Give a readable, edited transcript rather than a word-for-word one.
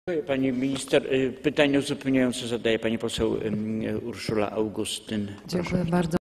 Dziękuję pani minister. Pytanie uzupełniające zadaje pani poseł Urszula Augustyn. Dziękuję bardzo.